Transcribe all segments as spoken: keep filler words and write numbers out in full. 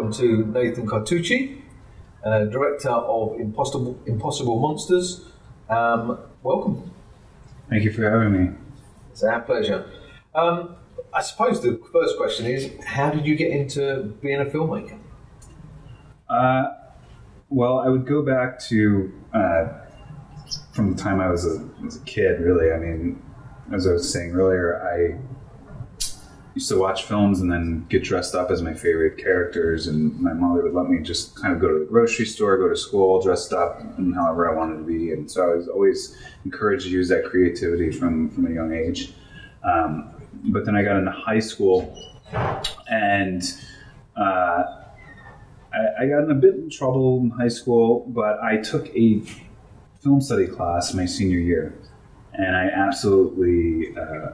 welcome to Nathan Catucci, uh, director of Impossible, Impossible Monsters. Um, welcome. Thank you for having me. It's our pleasure. Um, I suppose the first question is, how did you get into being a filmmaker? Uh, well, I would go back to uh, from the time I was a, was a kid, really. I mean, as I was saying earlier, I used to watch films and then get dressed up as my favorite characters, and my mother would let me just kind of go to the grocery store, go to school, dressed up and however I wanted to be. And so I was always encouraged to use that creativity from, from a young age. Um, but then I got into high school, and uh, I, I got in a bit in trouble in high school, but I took a film study class my senior year, and I absolutely uh,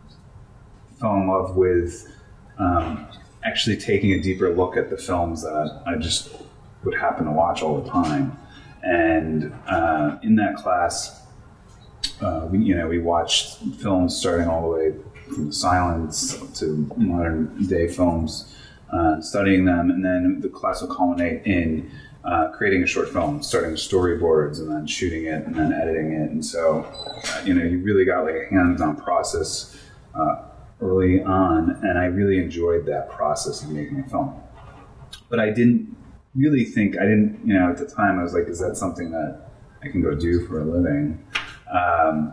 fell in love with um, actually taking a deeper look at the films that I just would happen to watch all the time. And uh, in that class, uh, we, you know, we watched films starting all the way from silence to modern day films, uh, studying them, and then the class will culminate in uh, creating a short film, starting with storyboards and then shooting it and then editing it. And so, uh, you know, you really got like a hands-on process uh, early on, and I really enjoyed that process of making a film. But I didn't really think, I didn't, you know, at the time I was like, is that something that I can go do for a living? Um,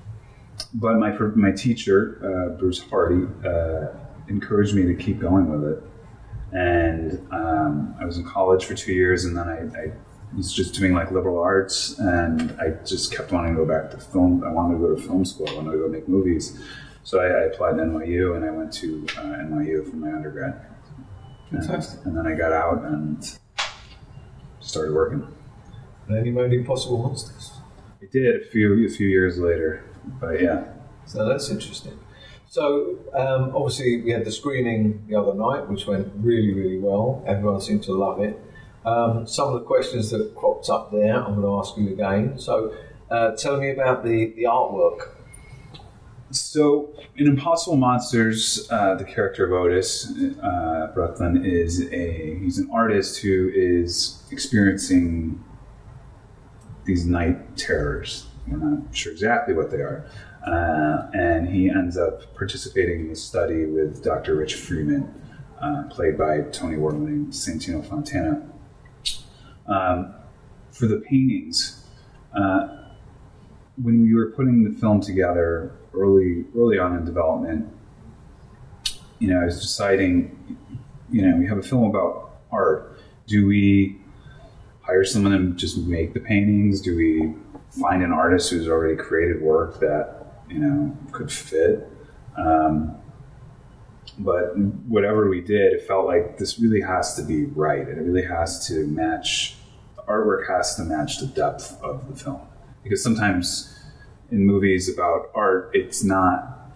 but my my teacher, uh, Bruce Hardy, uh, encouraged me to keep going with it. And um, I was in college for two years, and then I, I was just doing like liberal arts, and I just kept wanting to go back to film. I wanted to go to film school. I wanted to go make movies. So I, I applied to N Y U, and I went to uh, N Y U for my undergrad. Fantastic. And, and then I got out and started working. And then you made Impossible Monsters. I did a few a few years later, but yeah. So that's interesting. So um, obviously we had the screening the other night, which went really, really well. Everyone seemed to love it. Um, some of the questions that cropped up there, I'm going to ask you again. So uh, tell me about the, the artwork. So, in Impossible Monsters, uh, the character of Otis, uh, Brooklyn, is a he's an artist who is experiencing these night terrors. We're not sure exactly what they are. Uh, and he ends up participating in this study with Doctor Rich Freeman, uh, played by Tony Warling, Santino Fontana. Um, for the paintings, uh, when we were putting the film together early early on in development, you know, I was deciding, you know, we have a film about art. Do we hire someone to just make the paintings? Do we find an artist who's already created work that, you know, could fit? Um, but whatever we did, it felt like this really has to be right. It really has to match, the artwork has to match the depth of the film. Because sometimes in movies about art, it's not,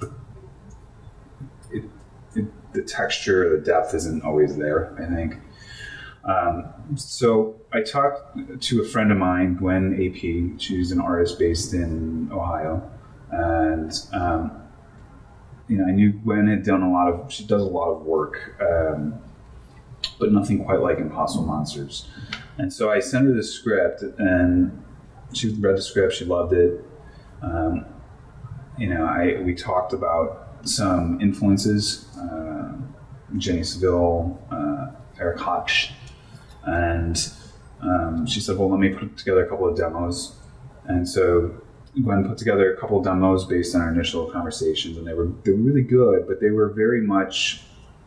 it, it, the texture, the depth isn't always there, I think. Um, so I talked to a friend of mine, Gwen A P. She's an artist based in Ohio. And, um, you know, I knew Gwen had done a lot of, she does a lot of work, um, but nothing quite like Impossible Monsters. And so I sent her the script, and she read the script, she loved it. Um, you know, I we talked about some influences, uh, Jenny Seville, uh, Eric Hotch, and um, she said, well, let me put together a couple of demos. And so Gwen put together a couple of demos based on our initial conversations, and they were they were really good, but they were very much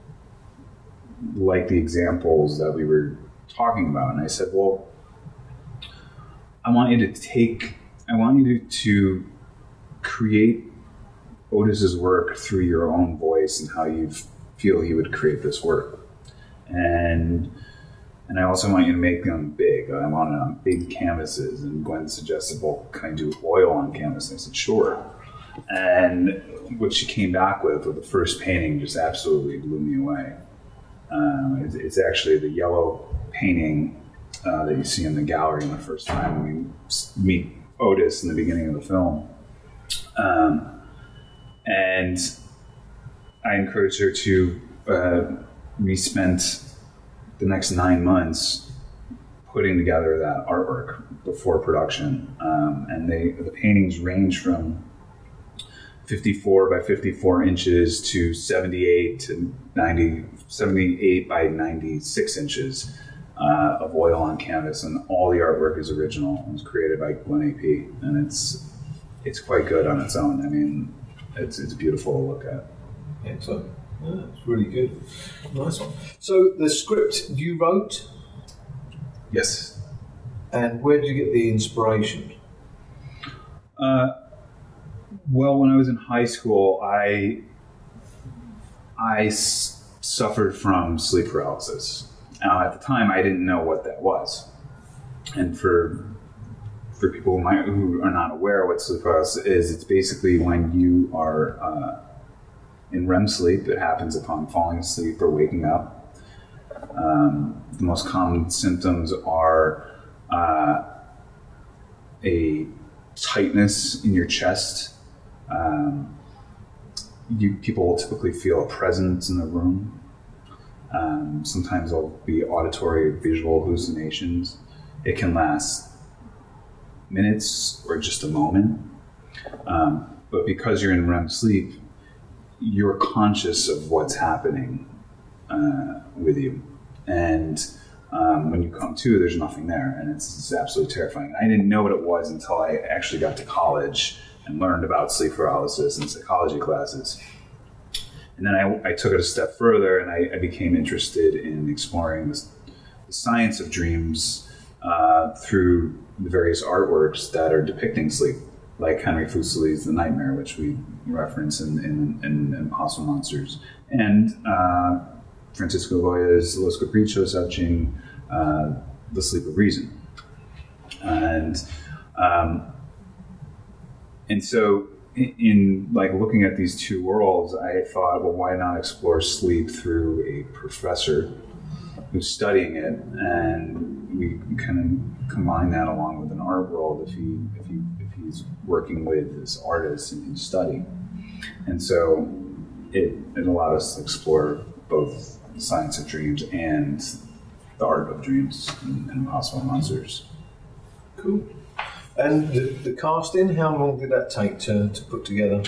like the examples that we were talking about. And I said, well, I want you to take, I want you to, to create Otis's work through your own voice and how you feel he would create this work. And and I also want you to make them big. I want it on big canvases. And Gwen suggested, well, can I do oil on canvas? And I said, sure. And what she came back with, with the first painting, just absolutely blew me away. Um, it's, it's actually the yellow painting uh, that you see in the gallery in the first time when we meet Otis in the beginning of the film. Um, and I encouraged her to, uh, we spent the next nine months putting together that artwork before production. Um, and they the paintings range from fifty-four by fifty-four inches to seventy-eight to ninety, seventy-eight by ninety-six inches uh, of oil on canvas, and all the artwork is original. It was created by Gwen A P, and it's it's quite good on its own. I mean, it's it's beautiful to look at. Excellent. Yeah, it's really good. Nice one. So the script you wrote? Yes. And where did you get the inspiration? Uh, well, when I was in high school, I I s- suffered from sleep paralysis. Now, at the time, I didn't know what that was. And for for people who, might, who are not aware what sleep paralysis is, it's basically when you are uh, in R E M sleep. It happens upon falling asleep or waking up. Um, the most common symptoms are uh, a tightness in your chest. Um, you, people will typically feel a presence in the room. Um, sometimes there'll be auditory or visual hallucinations. It can last minutes or just a moment. Um, but because you're in R E M sleep, you're conscious of what's happening uh, with you. And um, when you come to, there's nothing there. And it's, it's absolutely terrifying. I didn't know what it was until I actually got to college and learned about sleep paralysis in psychology classes. And then I, I took it a step further, and I, I became interested in exploring this, the science of dreams uh, through the various artworks that are depicting sleep, like Henry Fuseli's The Nightmare, which we reference in, in, in Impossible Monsters, and uh, Francisco Goya's Los Caprichos etching, uh, The Sleep of Reason. And um, and so in, in like looking at these two worlds, I thought, well, why not explore sleep through a professor who's studying it, and we can combine that along with an art world if he if he if he's working with this artist in his study. And so it, it allowed us to explore both the science of dreams and the art of dreams in, in Impossible Monsters. Cool. And the, the casting, how long did that take to, to put together?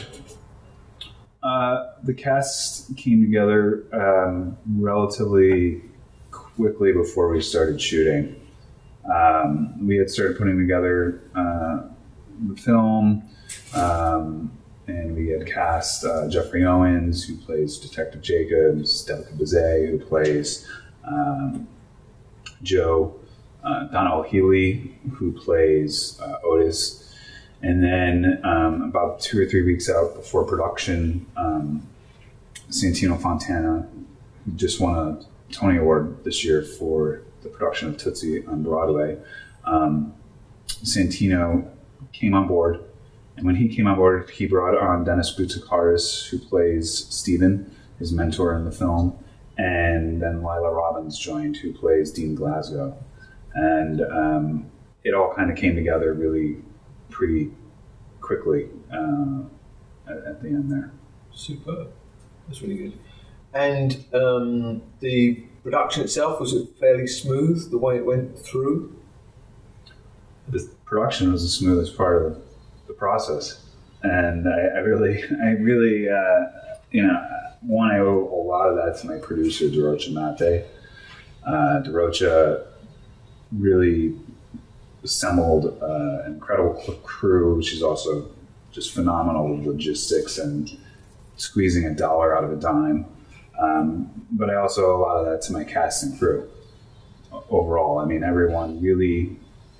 Uh, the cast came together um, relatively quickly before we started shooting. Um, we had started putting together uh, the film, um, and we had cast uh, Jeffrey Owens, who plays Detective Jacobs, Devika Bazay, who plays um, Joe, uh, Donna O'Healy, who plays uh, Otis. And then um, about two or three weeks out before production, um, Santino Fontana, who just won a Tony Award this year for the production of Tootsie on Broadway, um, Santino came on board. And when he came on board, he brought on Dennis Boutsikaris, who plays Stephen, his mentor in the film. And then Lila Robbins joined, who plays Dean Glasgow. And um, it all kind of came together really pretty quickly uh, at, at the end there. Superb. That's really good. And um, the production itself, was it fairly smooth, the way it went through? The production was the smoothest part of the process. And I, I really, I really, uh, you know, one, I owe a lot of that to my producer, Darocha Mate. Uh, Darocha really assembled uh, an incredible crew. She's also just phenomenal with logistics and squeezing a dollar out of a dime. Um, but I also owe a lot of that to my cast and crew overall. I mean, everyone really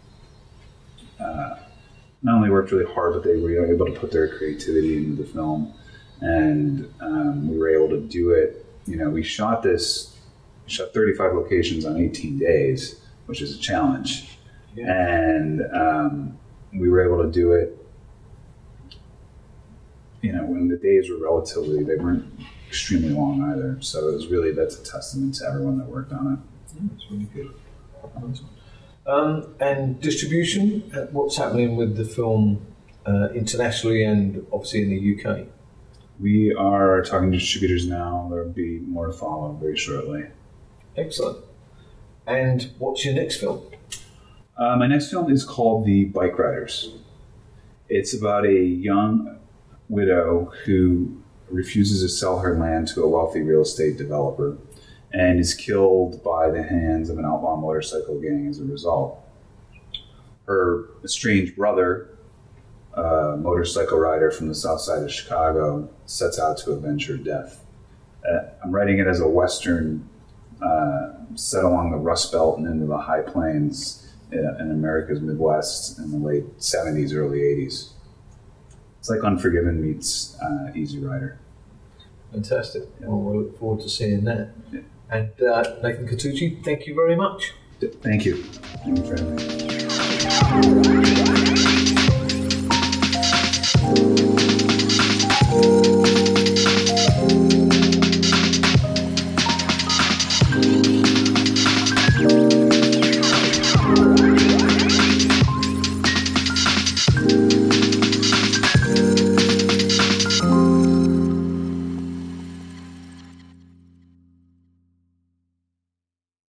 uh, not only worked really hard, but they were able to put their creativity into the film. And um, we were able to do it. You know, we shot this, we shot thirty-five locations on eighteen days, which is a challenge. Yeah. And um, we were able to do it, you know, when the days were relatively, they weren't extremely long either. So it was really, that's a testament to everyone that worked on it. Yeah, that's really good. Um, and distribution, what's happening with the film uh, internationally and obviously in the U K? We are talking to distributors now. There'll be more to follow very shortly. Excellent. And what's your next film? Uh, my next film is called The Bike Riders. It's about a young widow who refuses to sell her land to a wealthy real estate developer and is killed by the hands of an outlaw motorcycle gang as a result. Her estranged brother, a motorcycle rider from the south side of Chicago, sets out to avenge her death. Uh, I'm writing it as a Western uh, set along the Rust Belt and into the High Plains uh, in America's Midwest in the late seventies, early eighties. It's like Unforgiven meets uh, Easy Rider. Fantastic. Yeah. Well, we'll look forward to seeing that. Yeah. And uh, Nathan Catucci, thank you very much. Thank you. Thank you for having me.